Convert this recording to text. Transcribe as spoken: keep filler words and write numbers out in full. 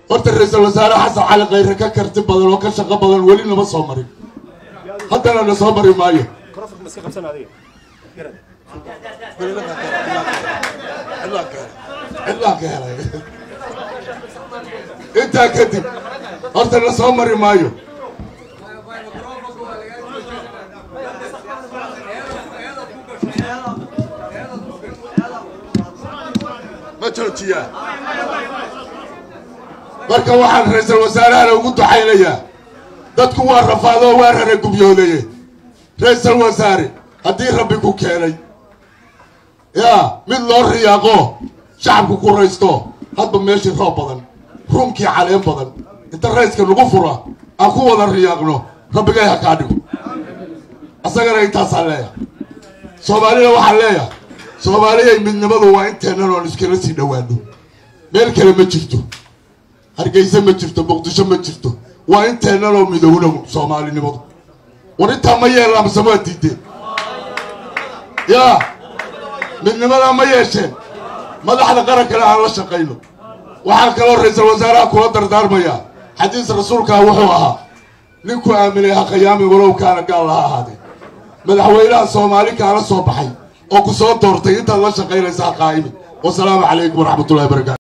horta ra'iisul wasaare xasan cali khayre ka karti badan oo ka shaqo badan weli lama soo marin haddana la soo mari maayo intaa kadib horta la soo mari maayo ma joojiyaa marka waxaan ra'iisul wasaaraha ugu ducaynayaa dadku waa rafaado waa rare gubyooleye ra'iisul wasaare haddii rabbi ku keenay yaa mid loo riyaaqo shacabku ku raysto hadba meeshii roob badan ruumkii caleen badan inta rayska lagu fura aan ku wada riyaaqno rabbigay ha kaa dhigo asagana intaasaa leeyahay soomaalina waxaan leeyahay soomaaliyay midnimadu waa inteennan oon iskala sii dhowaano meel kale ma jirto hargeysa ma jirto muqdisho ma jirto waa inteennan oo midowna soomaalinimadu war intaa ma yeelaan mise waa diideen yaa midnimada ma yeesheen madaxda qarankana aan la shaqayno waxaan kaloo ra'iisul wasaaraha kula dardaarmayaa xadiis rasuulkaa wuxuu ahaa ninku aaminay ha qiyaami walow kaana gaal laha ahaadee madaxweynaha soomaali kaala soo baxay oo ku soo doortay intaad la shaqaynaysaa qaa'imi wasalaamu calaykum waraxmatullahi wabarakaatu